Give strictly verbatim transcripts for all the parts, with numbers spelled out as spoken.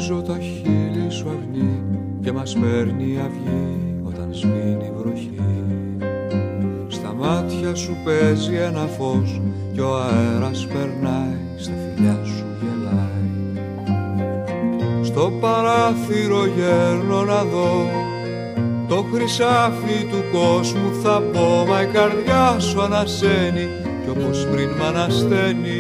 Αγγίζω τα χείλη σου αγνή και μας παίρνει η αυγή όταν σβήνει η βροχή. Στα μάτια σου παίζει ένα φως κι ο αέρας περνάει, στα φιλιά σου γελάει. Στο παράθυρο γέρνω να δω το χρυσάφι του κόσμου θα μπω, μα η καρδιά σου ανασένει κι όπως πριν μ' ανασταίνει.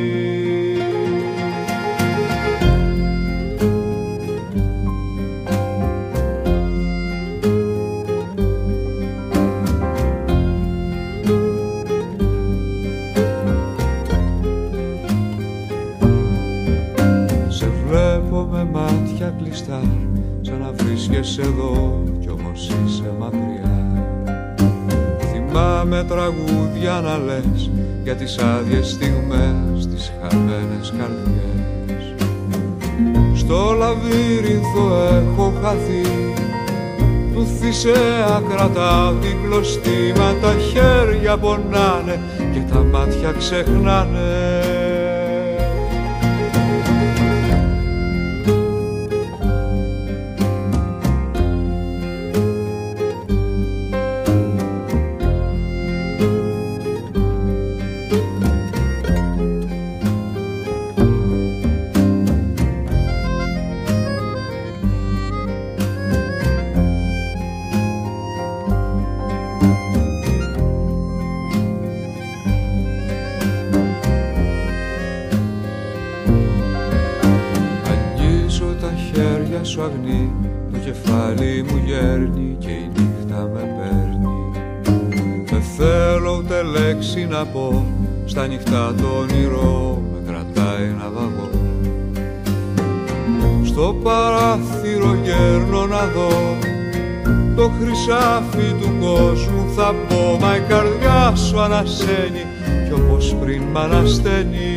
Σε βλέπω με μάτια κλειστά, σαν να βρίσκεσαι εδώ κι όμως είσαι μακριά. Θυμάμαι τραγούδια να λες για τις άδειες στιγμές, τις χαμένες καρδιές. Στο λαβύρινθο έχω χαθεί, του Θησέα κρατάω την κλωστή, μα τα χέρια πονάνε και τα μάτια ξεχνάνε. Χέρια σου αγνή, το κεφάλι μου γέρνει και η νύχτα με παίρνει. Δεν θέλω ούτε λέξη να πω, στα νυχτά το όνειρο με κρατάει να βαγώ. Στο παράθυρο γέρνω να δω το χρυσάφι του κόσμου θα μπω, μα η καρδιά σου ανασένει κι όπως πριν μ' ανασταίνει.